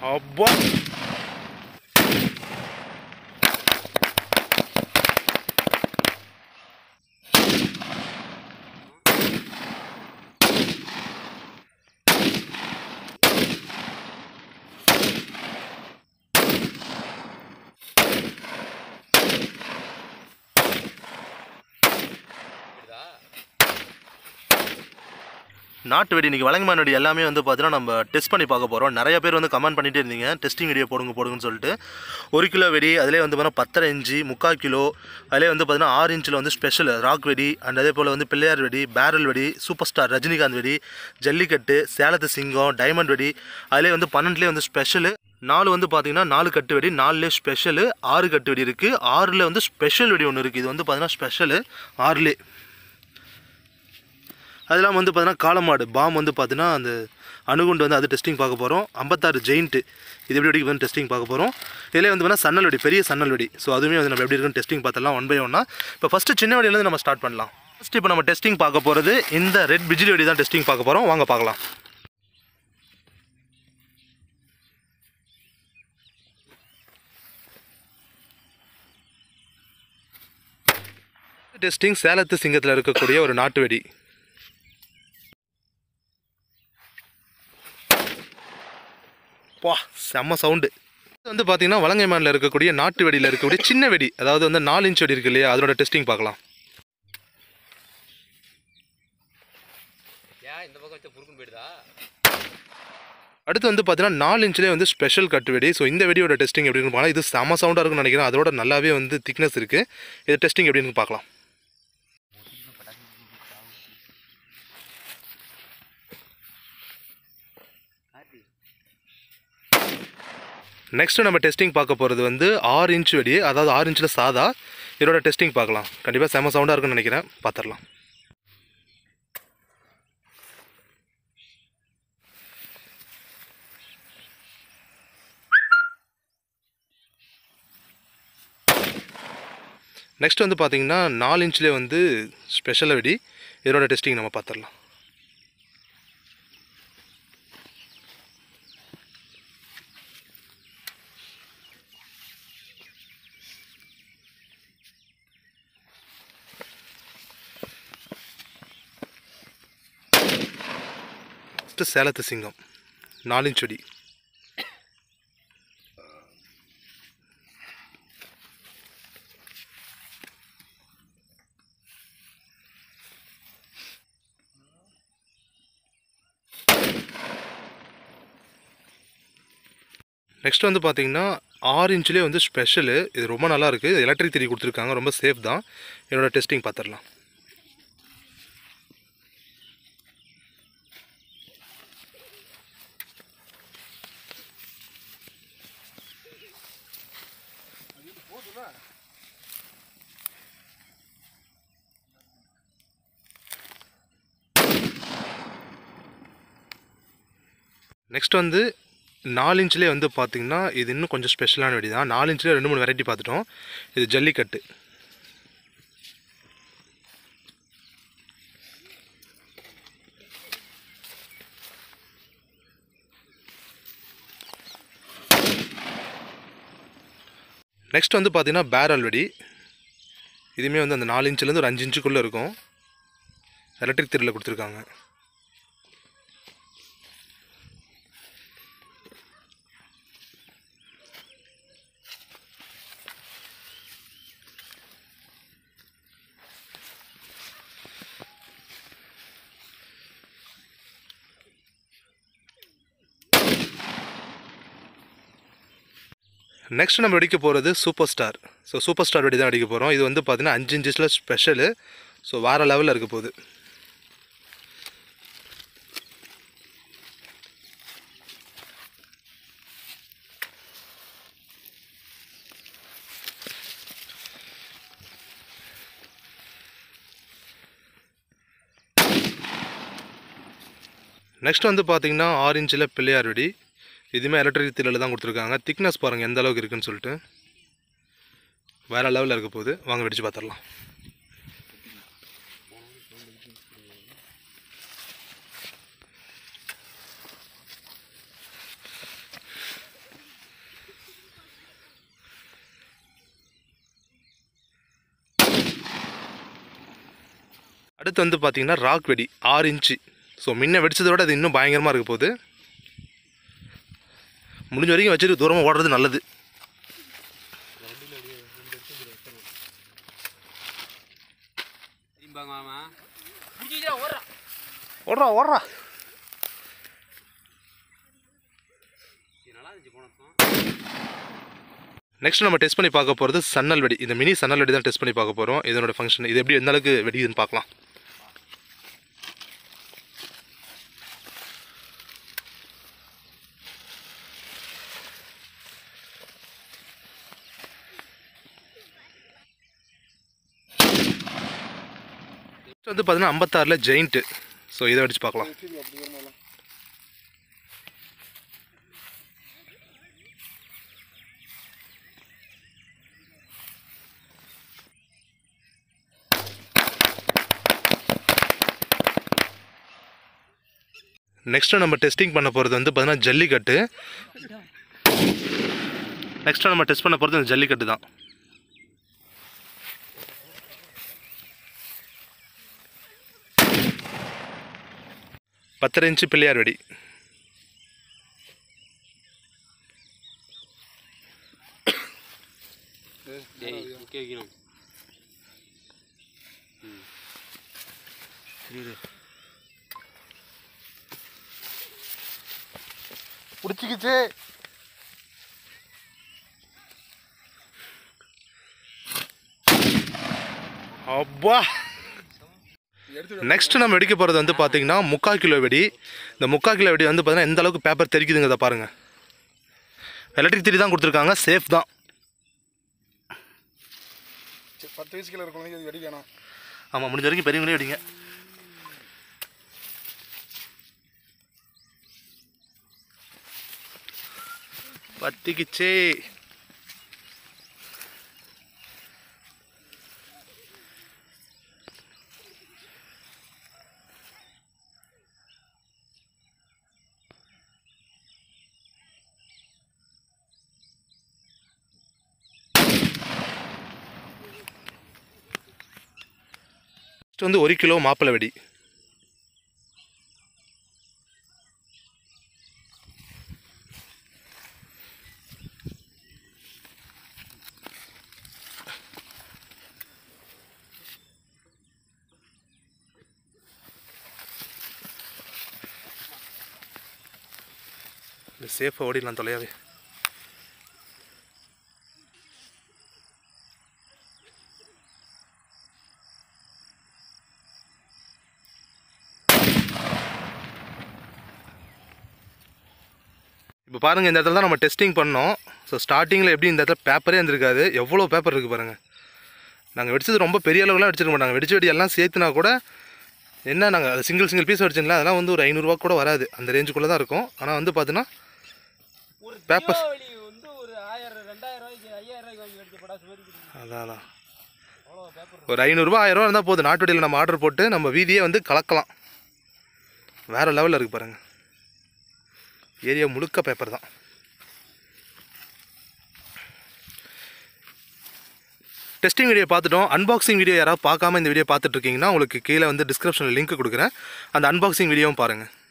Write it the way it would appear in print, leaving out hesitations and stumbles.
அப்பா நாட்டு வெடி இன்றைக்கி வலங்கைமான் வெடி எல்லாமே வந்து பார்த்தீங்கன்னா நம்ம டெஸ்ட் பண்ணி பார்க்க போகிறோம். நிறைய பேர் வந்து கமெண்ட் பண்ணிகிட்டே இருந்தீங்க டெஸ்டிங் வீடியோ போடுங்கன்னு சொல்லிட்டு. 1 கிலோ வெடி அதிலே வந்து பார்த்தீங்கன்னா 10.5 இன்ச்சு 3/4 கிலோ அதிலே வந்து பார்த்தீங்கன்னா 6 இன்ச்சில் வந்து ஸ்பெஷல் ராக் வெடி அண்ட் அதே போல் வந்து பிள்ளையார் வெடி, பேரல் வெடி, சூப்பர் ஸ்டார் ரஜினிகாந்த் வெடி, ஜல்லிக்கட்டு, சேலத்து சிங்கம், டைமண்ட் வெடி அதிலே வந்து 12லேயே வந்து ஸ்பெஷலு 4 வந்து பார்த்தீங்கன்னா 4 கட்டு வெடி, 4லேயே ஸ்பெஷலு 6 கட்டு வெடி இருக்குது, 6ல் வந்து ஸ்பெஷல் வெடி ஒன்று இருக்குது. இது வந்து பார்த்தீங்கன்னா ஸ்பெஷலு 6லே. அதெல்லாம் வந்து பார்த்தீங்கன்னா காலமாடு பாம் வந்து பார்த்தீங்கன்னா அந்த அணுகுண்டு வந்து அது டெஸ்டிங் பார்க்க போகிறோம். 56 ஜெயிண்ட்டு இது எப்படி வந்து டெஸ்டிங் பார்க்க போகிறோம். இதிலே வந்து பார்த்தீங்கன்னா சன்னல் வெடி, பெரிய சன்னல் வெடி. ஸோ அதுவுமே வந்து நம்ம எப்படி இருக்குன்னு டெஸ்டிங் பார்த்தலாம் 1 by 1. இப்போ ஃபஸ்ட்டு சின்ன வெடியிலேருந்து நம்ம ஸ்டார்ட் பண்ணலாம். ஃபஸ்ட்டு இப்போ நம்ம டெஸ்டிங் பார்க்க போகிறது இந்த ரெட் பிஜிலி வெடி தான் டெஸ்டிங் பார்க்க போகிறோம். வாங்க பார்க்கலாம். டெஸ்டிங் சேலத்து சிங்கத்தில் இருக்கக்கூடிய ஒரு நாட்டு வெடி. வா செம்ம சவுண்டு. இது வந்து பார்த்தீங்கன்னா வலங்கைமானில் இருக்கக்கூடிய நாட்டு வெடியில் இருக்கக்கூடிய சின்ன வெடி, அதாவது வந்து 4 இன்ச் வெடி இருக்கு இல்லையா, அதோட டெஸ்டிங் பார்க்கலாம். அடுத்து வந்து பார்த்தீங்கன்னா 4 இன்ச்லேயே வந்து ஸ்பெஷல் கட்டு வெடி. ஸோ இந்த வெடியோட டெஸ்டிங் எப்படின்னு பார்க்கலாம். இது செம்ம சவுண்டாக இருக்குன்னு நினைக்கிறேன். அதோட நல்லாவே வந்து திக்னஸ் இருக்குது. இது டெஸ்டிங் எப்படின்னு பார்க்கலாம். நெக்ஸ்ட்டு நம்ம டெஸ்டிங் பார்க்க போகிறது வந்து 6 இன்ச் வெடி, அதாவது 6 இன்ச்சில் சாதா. இதோட டெஸ்டிங் பார்க்கலாம். கண்டிப்பாக செம்ம சவுண்டாக இருக்குன்னு நினைக்கிறேன். பார்த்துடலாம். நெக்ஸ்ட் வந்து பார்த்தீங்கன்னா 4 இன்ச்லேயே வந்து ஸ்பெஷல் வெடி. இதோட டெஸ்டிங் நம்ம பார்த்துடலாம். சேலத்து சிங்கம் 4 இன்ச் வெடி. நெக்ஸ்ட் வந்து பார்த்தீங்கன்னா 6 இன்ச்லேயே வந்து ஸ்பெஷலு. இது ரொம்ப நல்லா இருக்குது. எலக்ட்ரிக் திரி கொடுத்துருக்காங்க, ரொம்ப சேஃப் தான். என்னோட டெஸ்டிங் பார்த்துடலாம். நெக்ஸ்ட் வந்து 4 இன்ச்லேயே வந்து பார்த்தீங்கன்னா இது இன்னும் கொஞ்சம் ஸ்பெஷலான வெடி தான். 4 இன்ச்லேயே 2-3 வெரைட்டி பார்த்துட்டோம். இது ஜல்லிக்கட்டு. நெக்ஸ்ட் வந்து பார்த்தீங்கன்னா பேரல் வெடி. இதுவுமே வந்து அந்த 4 இன்ச்லேருந்து ஒரு 5 இன்ச்சுக்குள்ளே இருக்கும். எலக்ட்ரிக் திரியில் கொடுத்துருக்காங்க. நெக்ஸ்ட் நம்ம வெடிக்க போகிறது super star. So super star வெடி தான் வெடிக்க போகிறோம். இது வந்து பார்த்தீங்கன்னா 5 இன்ச்சில் ஸ்பெஷலு. ஸோ வேறு லெவலில் இருக்க போகுது. நெக்ஸ்ட் வந்து பார்த்தீங்கன்னா 6 இன்ச்சில் பிள்ளையார் வெடி. இதுவுமே எலக்ட்ரிக் திரியில் தான் கொடுத்துருக்காங்க. திக்னஸ் பாருங்கள் எந்த அளவுக்கு இருக்குன்னு சொல்லிட்டு. வேறு லெவலில் இருக்க போகுது. வாங்க வெடிச்சு பார்த்துடலாம். அடுத்து வந்து பார்த்தீங்கன்னா ராக் வெடி 6 இன்ச்சு. ஸோ முன்ன வெடிச்சதை விட அது இன்னும் பயங்கரமாக இருக்க போகுது. முடிஞ்ச வரைக்கும் வச்சுட்டு தூரமாக ஓடுறது நல்லது. ஓடுறா ஓடுறா. நெக்ஸ்ட் நம்ம டெஸ்ட் பண்ணி பார்க்க போகிறது சன்னல் வெடி. இந்த மினி சன்னல் வெடி தான் டெஸ்ட் பண்ணி பார்க்க போகிறோம். இதனோட ஃபங்க்ஷன் இது எப்படி எந்த அளவுக்கு வெடிக்குதுன்னு பார்க்கலாம். நெக்ஸ்ட் வந்து பார்த்தீங்கன்னா 56ல் ஜெயிண்ட்டு. ஸோ இதை வெடிச்சு பார்க்கலாம். நெக்ஸ்ட்டு நம்ம டெஸ்டிங் பண்ண போகிறது வந்து பார்த்தீங்கன்னா ஜல்லிக்கட்டு. நெக்ஸ்ட்டு நம்ம டெஸ்ட் பண்ண போகிறது இந்த ஜல்லிக்கட்டு தான். பத்தரை இன்ச்சு பிள்ளையார் வெடி. பிடிச்சிக்கிச்சு. அப்பா. நெக்ஸ்ட் நம்ம வெடிக்க போகிறது வந்து பார்த்தீங்கன்னா 3/4 கிலோ வெடி. இந்த 3/4 கிலோ வெடி வந்து பார்த்தீங்கன்னா எந்த அளவுக்கு பேப்பர் தெரிக்குதுங்கிறத பாருங்கள். எலக்ட்ரிக் திரி தான் கொடுத்துருக்காங்க. சேஃப் தான். 10 வயசு கீழே இருக்கவங்க வெடி வேணாம். ஆமாம், முடிஞ்ச வரைக்கும் பெரியவங்களே வெடிங்க. பத்திக்கிச்சே. நெக்ஸ்ட் வந்து 1 கிலோ மாப்பிளை வெடி. சேஃபாக ஓடிடலாம் தொலையாவே. இப்போ பாருங்கள், இந்த இடத்துல தான் நம்ம டெஸ்டிங் பண்ணோம். ஸோ ஸ்டார்டிங்கில் எப்படி இந்த இடத்துல பேப்பரே இருந்திருக்காது. எவ்வளோ பேப்பர் இருக்குது பாருங்கள். நாங்கள் வெடிச்சது ரொம்ப பெரிய அளவுலாம் வெடிச்சிருக்க மாட்டாங்க. வெடிச்ச வெடி எல்லாம் சேர்த்துனா கூட என்ன, நாங்கள் அது சிங்கிள் பீஸ் வெடிச்சிங்களா, அதெல்லாம் வந்து ஒரு 500 ரூபா கூட வராது. அந்த ரேஞ்சுக்குள்ளே தான் இருக்கும். ஆனால் வந்து பார்த்தீங்கன்னா பேப்பர் அதான் ஒரு 500 ரூபா 1000 ரூபா இருந்தால் போதும். நாட்டு வெடியில் நம்ம ஆர்டர் போட்டு நம்ம வீதியே வந்து கலக்கலாம். வேறு லெவலில் இருக்குது பாருங்கள். ஏரியா முழுக்க பேப்பர் தான். டெஸ்டிங் வீடியோ பார்த்துட்டோம். அன்பாக்சிங் வீடியோ யாராவது பார்க்காம இந்த வீடியோ பார்த்துட்டு இருக்கீங்கன்னா உங்களுக்கு கீழே வந்து டிஸ்கிரிப்ஷனில் லிங்க் கொடுக்குறேன். அந்த அன்பாக்சிங் வீடியோவும் பாருங்கள்.